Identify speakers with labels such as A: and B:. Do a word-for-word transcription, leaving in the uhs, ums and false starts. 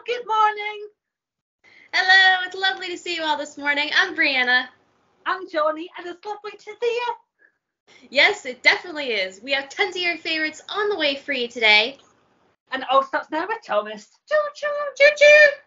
A: good morning.
B: Hello, it's lovely to see you all this morning. I'm Brianna.
A: I'm Johnny, and it's lovely to see you.
B: Yes, it definitely is. We have tons of your favorites on the way for you today.
A: And it all starts now with Thomas.
B: Choo choo, choo choo.